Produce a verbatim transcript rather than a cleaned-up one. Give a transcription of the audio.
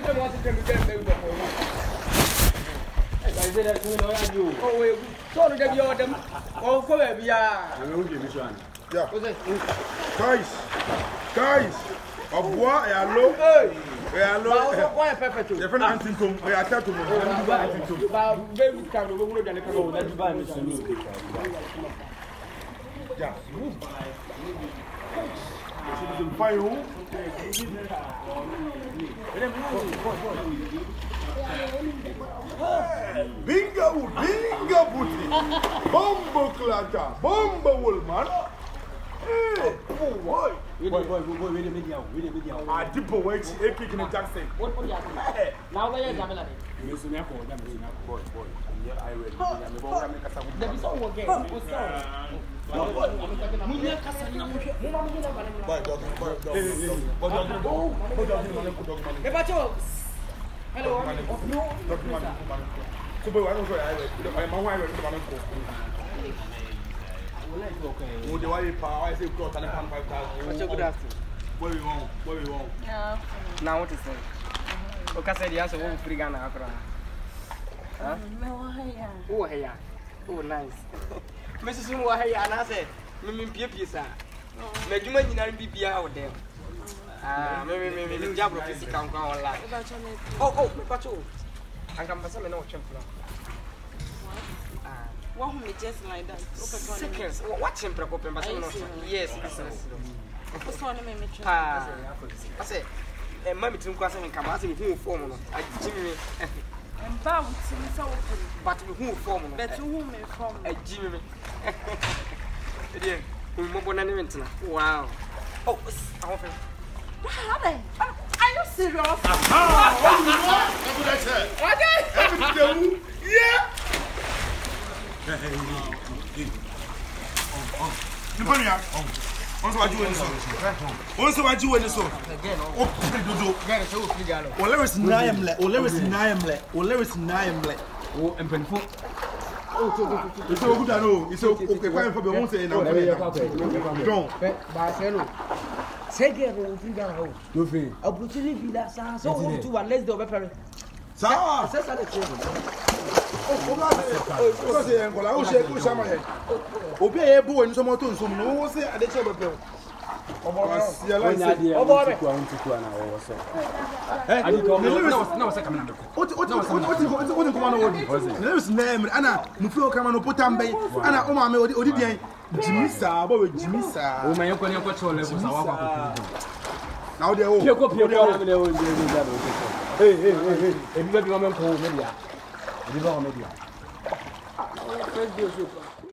don't want to get them. I said that you know you. Oh, wait. So to get your them. Oh, for baby. Yeah. Yeah. Guys. Guys. A boy, hello. Hello. Why a pepper too? The friend Antin Tom. I attack to me. About baby can go to the car. That's why I'm saying. Yeah. Fire who? Bingo, bingo, booty. Bombo clatter, bombo woolman. Hey, boy. Boy, boy, boy, boy, wait a minute, wait a minute. I dip away, a kick in the Jackson. What are you now? Where is Jamila? Boy, boy. Yeah, I read. There is all again. What's up? Hello. Would you want power? I say, got five thousand. What's your good afternoon? What do you want? What do you want? Yeah. Now, what is it? Okay, say the answer won't free Ghana. Huh? Oh, hey, oh, nice. Missus Wahaya, and I said, Mimim Pisa. Make you money in B P out there. Ah, maybe, maybe the job of physical online. Oh, oh, but you. I can pass me no champion. What me just like that? Seconds. Watch him, Procopio, but yes, What's one of me? Ah, I say, and Mammy Tim Quassing come out in who form. I Jimmy. And bound to me so open. But who form? But to whom may form A Jimmy. Dear, who more than inventor. Wow. Oh, I often. Are you serious? Ah, that's what I said. Okay. Yeah. You put me out. Once I do anything. Once I do anything. Oh, there is Niamle. Oh, there is Niamle. Oh, there is Niamle. Oh, and painful. It's so good. I know. It's so okay. Why for the one say now? Don't. Barcelona. Second, we'll figure out. No fee. Opportunity that's so to one less the pepper. Sir, That's the children. Oh, because they are going to shake with some of them. Obey a boy and some more to some. No one say at the table. Oh, hey, hey, hey, hey. If you get your man call media, you know media.